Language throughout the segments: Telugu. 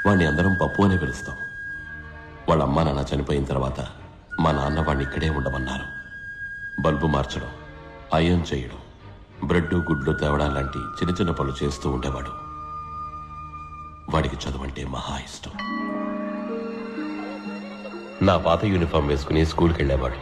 వాణ్ణి అందరం పప్పు అనే పిలుస్తాం. వాళ్ళ అమ్మా నాన్న చనిపోయిన తర్వాత మా నాన్న వాణ్ణి ఇక్కడే ఉండమన్నారు. బల్బు మార్చడం, అయం చేయడం, బ్రెడ్ గుడ్లు తేవడం లాంటి చిన్న చిన్న పనులు చేస్తూ ఉండేవాడు. వాడికి చదువంటే మహా ఇష్టం. నా పాత యూనిఫామ్ వేసుకుని స్కూల్కి వెళ్ళేవాడు.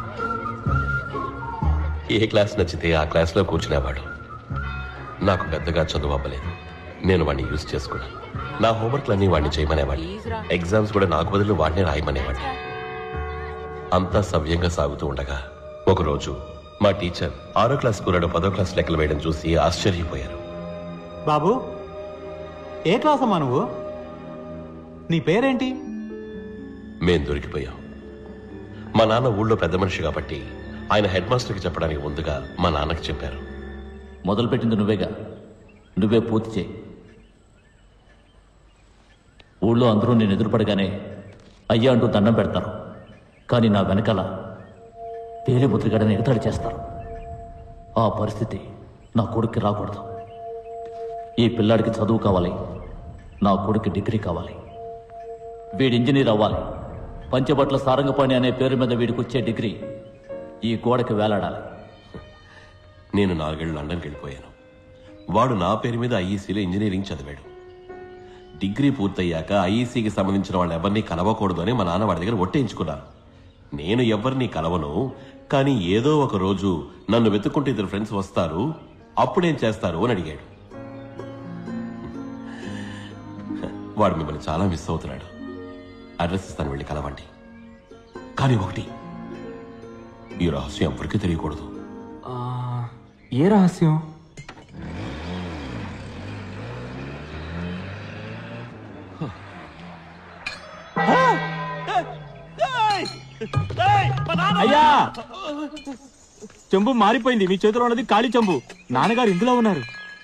ఏ క్లాస్ నచ్చితే ఆ క్లాస్లో కూర్చునేవాడు. నాకు పెద్దగా చదువు అవ్వలేదు. నేను వాడిని యూజ్ చేసుకున్నాను. నా హోంవర్క్లన్నీ వాడిని చేయమనేవాడిని. ఎగ్జామ్స్ కూడా నాకు బదులు వాడిని రాయమనేవాడిని. అంతా సవ్యంగా సాగుతూ ఉండగా ఒకరోజు మా టీచర్ 6వ క్లాస్ కూరడు 10వ క్లాస్ లెక్కలు వేయడం చూసి ఆశ్చర్యపోయారు. బాబు, ఏ క్లాస్ అమ్మా నువ్వు? నీ పేరేంటి? మేం దొరికిపోయాం. మా నాన్న ఊళ్ళో పెద్ద మనిషి కాబట్టి ఆయన హెడ్ మాస్టర్కి చెప్పడానికి ముందుగా మా నాన్నకి చెప్పారు. మొదలుపెట్టింది నువ్వేగా, నువ్వే పూర్తి చేయి. ఊళ్ళో అందరూ నేను ఎదురుపడగానే అయ్యా అంటూ దండం పెడతారు. కానీ నా వెనకాల పేలి ముద్రగడని ఎగతాళి చేస్తారు. ఆ పరిస్థితి నా కొడుక్కి రాకూడదు. ఈ పిల్లాడికి చదువు కావాలి, నా కొడుక్కి డిగ్రీ కావాలి. వీడి ఇంజనీర్ అవ్వాలి. పంచబట్ల సారంగపాణి అనే పేరు మీద వీడికి వచ్చే డిగ్రీ ఈ గోడకి వేలాడాలి. నేను 4 ఏళ్ళు లండన్కి వెళ్ళిపోయాను. వాడు నా పేరు మీద ఐఈసీలో ఇంజనీరింగ్ చదివాడు. డిగ్రీ పూర్తయ్యాక ఐఈసీకి సంబంధించిన వాళ్ళు ఎవరిని కలవకూడదు అని మా నాన్న వాడి దగ్గర ఒట్టేయించుకున్నాను. నేను ఎవరిని కలవను, కానీ ఏదో ఒక రోజు నన్ను వెతుక్కుంటే 2 ఫ్రెండ్స్ వస్తారు, అప్పుడేం చేస్తారు అని అడిగాడు. వాడు మిమ్మల్ని చాలా మిస్ అవుతున్నాడు. అడ్రస్ ఇస్తాను, వెళ్ళి కలవండి. కానీ ఒకటి, ఈ రహస్యం ఎవరికి తెలియకూడదు. ఏ రహస్యం? అయ్యా, చెంబు మారిపోయింది. మీ చేతిలో ఉన్నది ఖాళీ చెంబు. నాన్నగారు ఇందులో ఉన్నారు.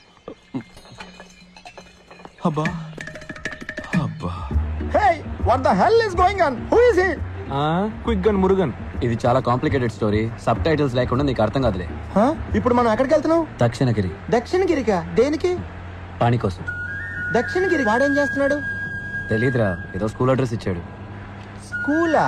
అబ్బా అబ్బా. Hey, what the hell is going on? Who is he? Quick gun Murugan. ఇది చాలా కాంప్లికేటెడ్ స్టోరీ. సబ్ టైటిల్స్ లేకుండా నీకు అర్థం కాదులే. ఇప్పుడు మనం ఎక్కడికి వెళ్తున్నాం? దక్షిణగిరి. దక్షిణగిరికా? దేనికి? పాణి కోసం. దక్షిణగిరి వాడేం చేస్తున్నాడు? తెలీదురా, ఏదో స్కూల్ అడ్రస్ ఇచ్చాడు. స్కూలా?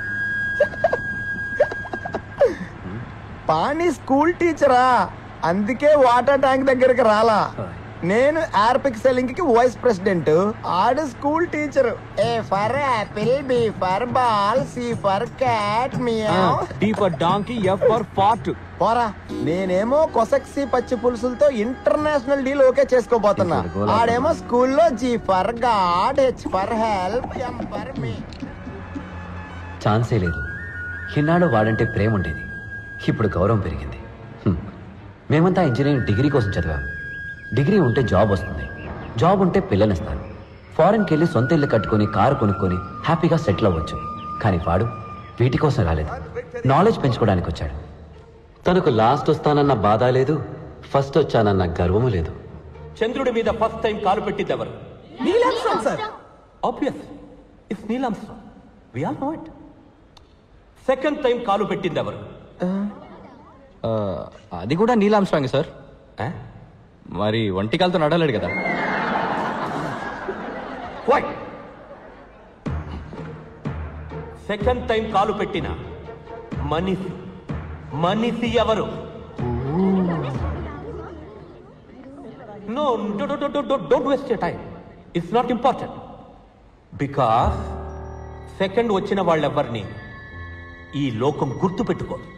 పాణి స్కూల్ టీచరా? అందుకే వాటర్ ట్యాంక్ దగ్గరికి రాలా. నేను ఎయిర్ సెల్లింగ్ కి వైస్ ప్రెసిడెంట్, ఆడు school teacher. A for apple, B for ball, C for cat, meow, D for donkey, F for fart. పోరా, నేనేమో కొసక్సి పచ్చి పులుసులతో ఇంటర్నేషనల్ డీల్ ఓకే చేసుకోబోతున్నా. ఆడేమో స్కూల్లో G for god, H for help, M for me. ఛాన్సే లేదు. ఇన్నాడు వాడంటే ప్రేమ ఉండేది, ఇప్పుడు గౌరవం పెరిగింది. మేమంతా ఇంజనీరింగ్ డిగ్రీ కోసం చదివాం. డిగ్రీ ఉంటే జాబ్ వస్తుంది, జాబ్ ఉంటే పిల్లనిస్తారు. ఫారెన్కి వెళ్ళి సొంత ఇల్లు కట్టుకుని కారు కొనుక్కొని హ్యాపీగా సెటిల్ అవ్వచ్చు. కానీ వాడు వీటి కోసం రాలేదు, నాలెడ్జ్ పెంచుకోవడానికి వచ్చాడు. తనకు లాస్ట్ వస్తానన్న బాధ లేదు, ఫస్ట్ వచ్చానన్న గర్వము లేదు. చంద్రుడి మీద ఫస్ట్ టైం కాలు పెట్టింది ఎవరు? Neil Armstrong sir. Obvious, it's Neil Armstrong. We all know it. Second time కాలు పెట్టింది ఎవరు? అది కూడా నీల్ ఆర్మ్స్ట్రాంగ్ సార్. మరి ఒంటికాలతో నడలేడు కదా. సెకండ్ టైం కాలు పెట్టిన మనిషి మనిషి ఎవరు? No, don't waste your time. It's not important. Because second వచ్చిన వాళ్ళెవ్వరిని ఈ లోకం గుర్తు పెట్టుకోదు.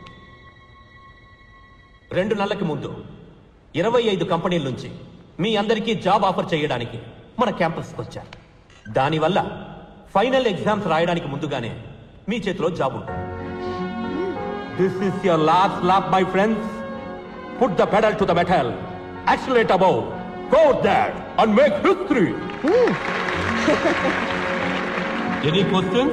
2 నెలలకి ముందు 25 కంపెనీల నుంచి మీ అందరికీ జాబ్ ఆఫర్ చేయడానికి మన క్యాంపస్కి వచ్చారు. దానివల్ల ఫైనల్ ఎగ్జామ్స్ రాయడానికి ముందుగానే మీ చేతిలో జాబ్ ఉంటుంది. This is your last lap my friends. Put the pedal to the metal, accelerate above, go that and make history. Any questions?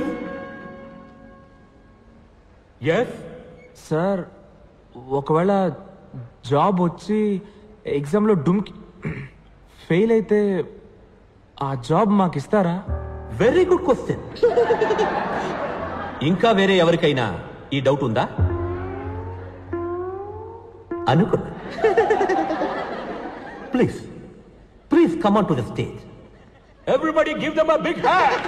yes sir, ఒకవేళ జాబ్ వచ్చి ఎగ్జామ్లో డుమ్కి ఫెయిల్ అయితే ఆ జాబ్ మాకు ఇస్తారా? Very good question. ఇంకా వేరే ఎవరికైనా ఈ డౌట్ ఉందా అనుకున్నా? Please please come on to the stage. Everybody give them a big hand.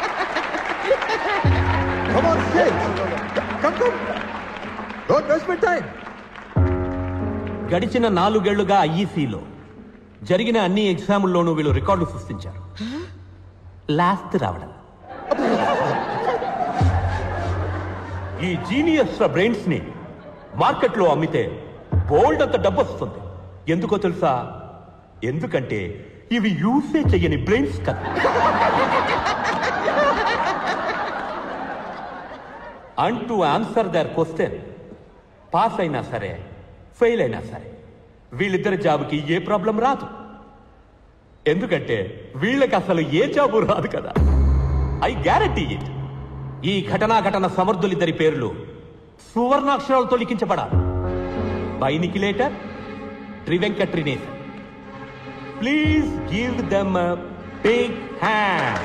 Come on, kids. Come. Don't waste my time. గడిచిన 4 ఏళ్లుగా ఐఈసీలో జరిగిన అన్ని ఎగ్జాముల్లోనూ వీళ్ళు రికార్డు సృష్టించారు. లాస్ట్ రావడం. ఈ జీనియస్ బ్రెయిన్స్ ని మార్కెట్ లో అమ్మితే బోల్డ్ అంత డబ్బు వస్తుంది. ఎందుకో తెలుసా? ఎందుకంటే ఇవి యూసే చెయ్యని బ్రెయిన్స్ కదా. And to answer their question, pass అయినా సరే ఫెయిల్ అయినా సరే వీళ్ళిద్దరి జాబ్కి ఏ ప్రాబ్లం రాదు. ఎందుకంటే వీళ్ళకి అసలు ఏ జాబు రాదు కదా. I guarantee it. ఈ ఘటన సమర్థులిద్దరి పేర్లు సువర్ణాక్షరాలతో లిఖించబడాలి. బైనికిలేటర్, ట్రివెంకట్రినేషన్. Please give them a big hand.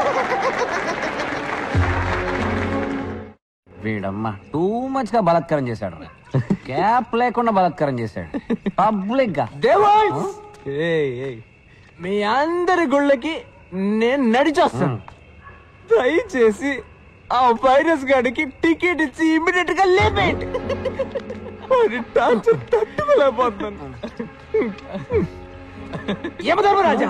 వీడమ్మా టూ మచ్ గా బలాత్కారం చేశాడు. క్యాప్ లేకుండా బలాత్కారం చేశాడు పబ్లిక్ గా. మీ అందరి గుళ్ళకి నేను నడిచొస్తాను. దయచేసి ఆ వైరస్ గాడికి టికెట్ ఇచ్చి ఇమీడియట్ గా లేపేయండి. తట్టుకోలేకపోతున్నాను. యమధర్మరాజా,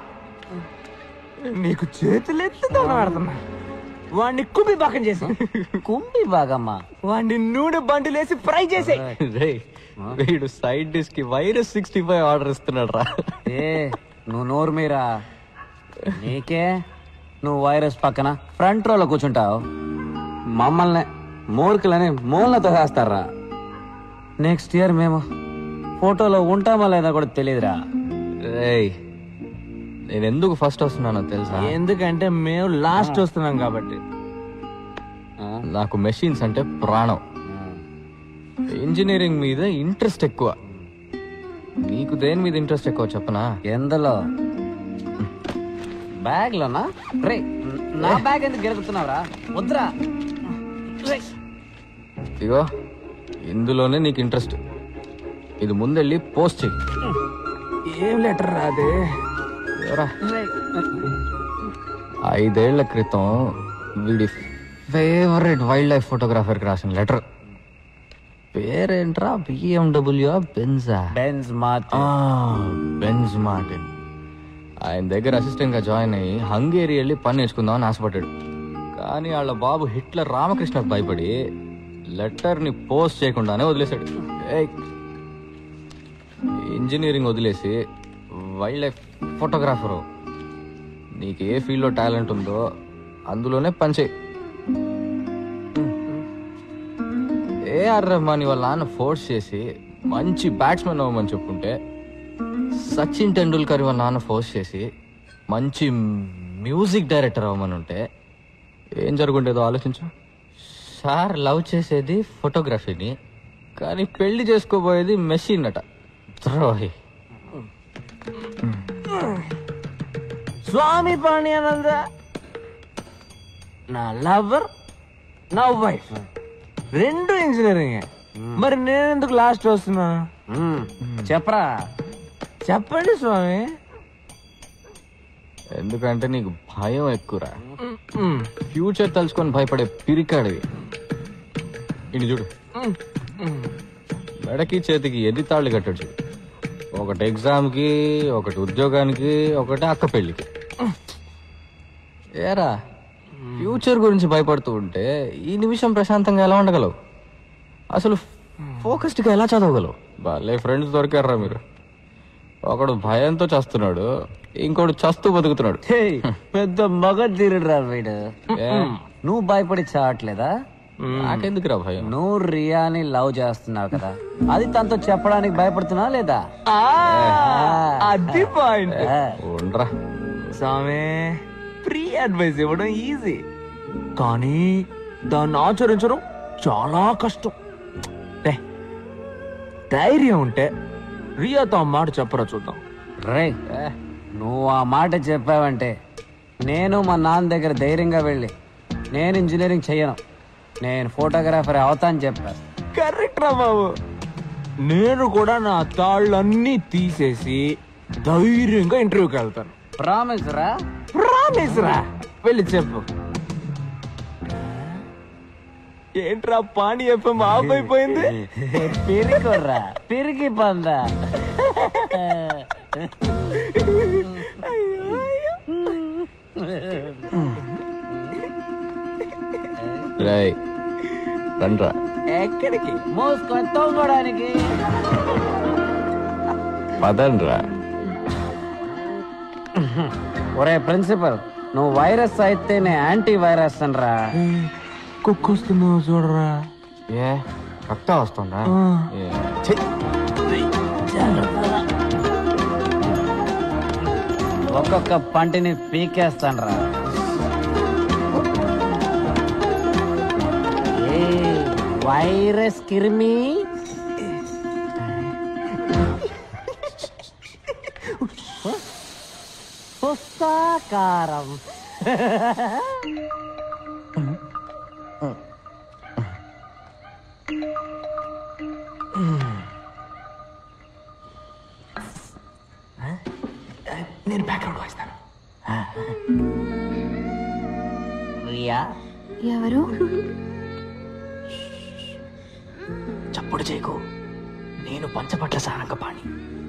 నీకు చేతులెత్తి దండం పెడుతున్నా. వాడిని కుంభి భాగం చేసి కుంభి భాగమ్మా వాడిని నూనె బండిలేసి ఫ్రై చేసే. వీడు సైడ్ డిష్ కి వైరస్ 65 ఆర్డర్ ఇస్తున్నాడు రా. నువ్వు నోరు మీరా. నీకే నువ్వు వైరస్ పక్కన ఫ్రంట్ రోలో కూర్చుంటావు. మమ్మల్ని మూర్ఖులని మూలతో వేస్తారా. నెక్స్ట్ ఇయర్ మేము ఫోటోలో ఉంటామా లేదా కూడా తెలియదురా. రేయ్, నేను ఎందుకు ఫస్ట్ వస్తున్నానో తెలుసా? ఎందుకంటే మేము లాస్ట్ వస్తున్నాం కాబట్టి. నాకు మెషిన్స్ అంటే ప్రాణం. ఇంజనీరింగ్ మీద ఇంట్రెస్ట్ ఎక్కువ. నీకు దేని మీద ఇంట్రెస్ట్ ఎక్కువ చెప్పనా? ఎందులో? బ్యాగ్ లోనా? రే, నా బ్యాగ్ ఎందుకు గెలుగుతున్నావురా? వద్దురా. ఇగో ఇందులోనే నీకు ఇంట్రెస్ట్. ఇది ముందెళ్ళి పోస్ట్ చెయ్యి. ఏం లెటర్ రాదే. 5 ఏళ్ల క్రితం వీడి ఫేవరెట్ వైల్డ్ లైఫ్ ఫోటోగ్రాఫర్కి రాసిన లెటర్. పేరేంట్రా? BMW బెంజా? Benz Martin. ఆయన దగ్గర అసిస్టెంట్ గా జాయిన్ అయ్యి హంగేరి వెళ్ళి పని నేర్చుకుందామని ఆశపడ్డాడు. కానీ వాళ్ళ బాబు హిట్లర్ రామకృష్ణకు భయపడి లెటర్ ని పోస్ట్ చేయకుండానే వదిలేశాడు. ఇంజనీరింగ్ వదిలేసి వైల్డ్ లైఫ్ ఫోటోగ్రాఫరు. నీకు ఏ ఫీల్డ్ లో టాలెంట్ ఉందో అందులోనే పనిచేయి. ఏఆర్ రెహమాన్ వాళ్ళ నాన్న ఫోర్స్ చేసి మంచి బ్యాట్స్మెన్ అవ్వమని చెప్పుంటే, సచిన్ టెండూల్కర్ వాళ్ళ నాన్న ఫోర్స్ చేసి మంచి మ్యూజిక్ డైరెక్టర్ అవ్వమని ఉంటే ఏం జరుగుండేదో ఆలోచించు. సార్ లవ్ చేసేది ఫోటోగ్రఫీని, కానీ పెళ్లి చేసుకోబోయేది మెషిన్ అట. ద్రోహి. స్వామి పాణ్యానంద నా లవర్, నా వైఫ్ రెండు ఇంజనీరింగ్. మరి నేనెందుకు లాస్ట్ వస్తున్నా? చెప్పరా. చెప్పండి స్వామి. ఎందుకంటే నీకు భయం ఎక్కువరా. ఫ్యూచర్ తలుచుకొని భయపడే పిరికాడివి. ఇటు చూడు, మెడకి చేతికి ఎన్ని తాళ్ళు కట్టాడు చూడు. ఒకటి ఎగ్జామ్కి, ఒకటి ఉద్యోగానికి, ఒకటి అక్క పెళ్లికి. ఏరా, ఫ్యూచర్ గురించి భయపడుతూ ఉంటే ఈ నిమిషం ప్రశాంతంగా ఎలా ఉండగలవు? అసలు ఫోకస్డ్గా ఎలా చదవగలవు? బాలే ఫ్రెండ్స్ దొరికారా మీరు. ఒకడు భయంతో చస్తున్నాడు, ఇంకోడు చస్తూ బతుకుతున్నాడు. పెద్ద మగ తీరుడురా వీడు. నువ్వు భయపడి చావట్లేదా? నాకెందుకురా భయం? నువ్వు రియాని లవ్ చేస్తున్నావు కదా, అది తనతో చెప్పడానికి భయపడుతున్నావు లేదా? అది పాయింట్. ఉండరా స్వామి, ఫ్రీ అడ్వైస్ ఇవ్వడం ఈజీ, కానీ దాన్ని ఆచరించడం చాలా కష్టం. ధైర్యం ఉంటే రియాతో ఆ మాట చెప్పరా చూద్దాం. రే, నువ్వు ఆ మాట చెప్పావంటే నేను మా నాన్న దగ్గర ధైర్యంగా వెళ్ళి నేను ఇంజనీరింగ్ చెయ్యను, నేను ఫోటోగ్రాఫర్ అవుతాను చెప్పా. కరెక్ట్ రా బాబు. నేను కూడా నా తాళ్ళన్నీ తీసేసి ధైర్యంగా ఇంటర్వ్యూకి వెళ్తాను. ప్రామిస్ రా. మానేసిరా వెళ్ళి చెప్పు. ఏంట్రా పాణి ఎఫ్ఎం ఆఫ్ అయిపోయింది? పెరిగిరా పెరిగి పందా. రాయ్ రండ్రా. ఎక్కడికి? మోసుకొని తోగడానికి. పదండ్రా. ఒరే ప్రిన్సిపల్, నువ్వు వైరస్ అయితే నేను యాంటీ వైరస్ అనరా. కుక్కొస్తున్నావు చూడరా. ఏ రక్తం వస్తుందా? ఒక్కొక్క పంటిని పీకేస్తానరా. వైరస్ కిరిమి. పుస్తకారం. నేను బ్యాక్గ్రౌండ్ వాయిస్తాను. రియా ఎవరు? చప్పుడు చేయకు. నేను పంచపట్ల సారంగ పాణి.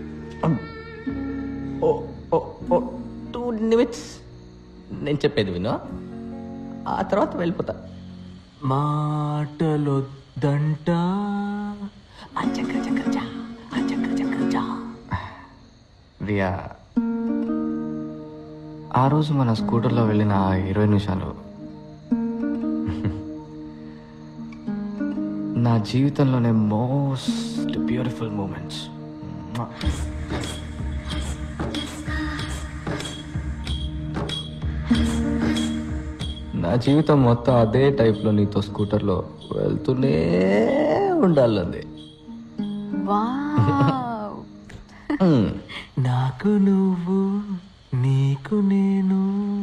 2 నిమిట్స్ నేను చెప్పేది విను, ఆ తర్వాత వెళ్ళిపోతా. మాటలొద్దంట రియా, ఆ రోజు మన స్కూటర్లో వెళ్ళిన 20 నిమిషాలు నా జీవితంలోనే మోస్ట్ బ్యూటిఫుల్ మూమెంట్స్. నా జీవితం మొత్తం అదే టైప్లో నీతో స్కూటర్లో వెళ్తూనే ఉండాలంది. నాకు నువ్వు, నీకు నేను.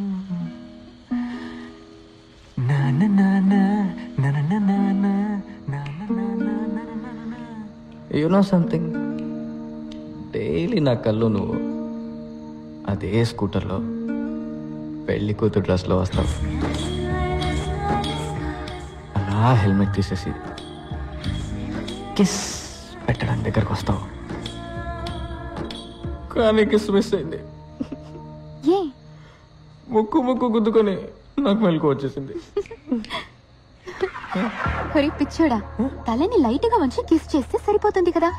యు నో సంథింగ్, డైలీ నా కళ్ళు నువ్వు అదే స్కూటర్లో పెళ్లి కూతురు డ్రెస్లో వస్తావు. అలా హెల్మెట్ తీసేసి కిస్ పెట్టడానికి దగ్గరకు వస్తావు. కానీ కిస్ మిస్ అయింది. ముక్కు గుద్దుకొని నాకు మెలకు వచ్చేసింది. పిచ్చోడా, తలని లైట్ గా వంచి కిస్ చేస్తే సరిపోతుంది కదా.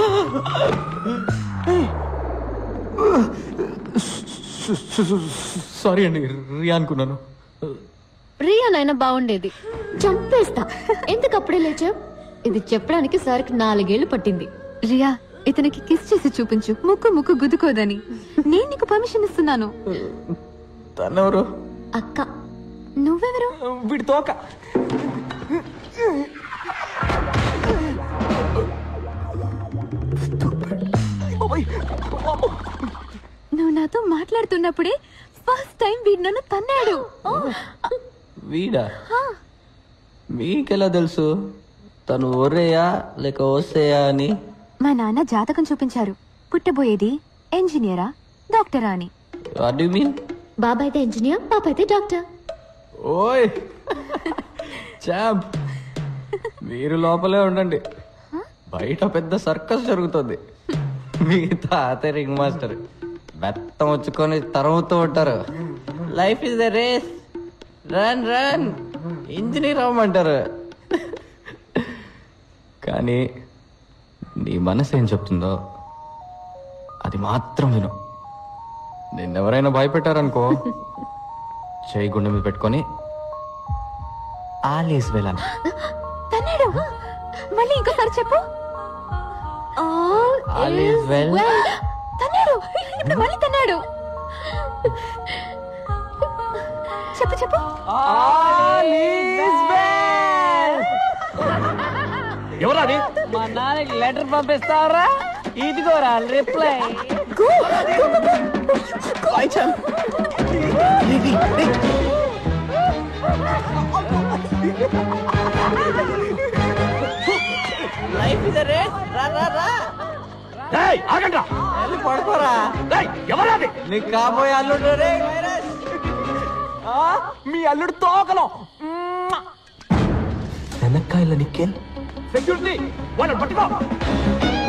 సారీ అండి, రియా అనుకున్నాను. రియానైనా బాగుండేది. చంపేస్తా. ఎందుకు అప్పుడే లేచావు? ఇది చెప్పడానికి సార్కి 4 ఏళ్లు పట్టింది. రియా, ఇతనికి కిస్ చేసి చూపించు, ముక్కు గుద్దుకోదని. నేను నీకు పర్మిషన్ ఇస్తున్నాను. తనెవరు? అక్క. నువ్వెవరు? వీడి తోక. నువ్వు నాతో మాట్లాడుతున్నప్పుడే ఫస్ట్ టైం వీడు నన్ను తన్నాడు. వీడా? మీకెలా తెలుసు తను ఒరేయా లేక ఓసేయా అని? మా నాన్న జాతకం చూపించారు. పుట్టబోయేది ఇంజనీరా డాక్టరా అని. What do you mean? బాబా అయితే ఇంజనీర్, పాప అయితే డాక్టర్. ఓయ్ చాంప్, మీరు లోపలే ఉండండి, బయట పెద్ద సర్కస్ జరుగుతుంది. మీ తాత రింగ్ మాస్టర్ బెత్తం వచ్చుకొని తరుముతూ ఉంటారు. Life is the race, run run, engineer అవ్వమంటారు. కానీ నీ మనసు ఏం చెప్తుందో అది మాత్రం విను. నిన్నెవరైనా భయపెట్టారనుకో, చేయి గుండె మీద పెట్టుకొని ఆలీస్ వెళ్ళాను. తన్నాడు. మళ్ళీ ఇంకోసారి చెప్పు. All is well. తన్నాడు. ఇప్పుడు మళ్ళీ తన్నాడు. చెప్పు. ఎవరాది? మా నాన్నకి లెటర్ పంపిస్తావరా? ఇదిగోరా reply. Life is a race, రా. ఆగండ్రా, వెళ్ళి పడుకోరా. ఎవరాది? నీకు కాబోయే అల్లుడు రే వైరస్. మీ అల్లుడు తోకలం వెనక్కాయల నిక్కేల్ సెక్యూరిటీ వాళ్ళని పట్టుకో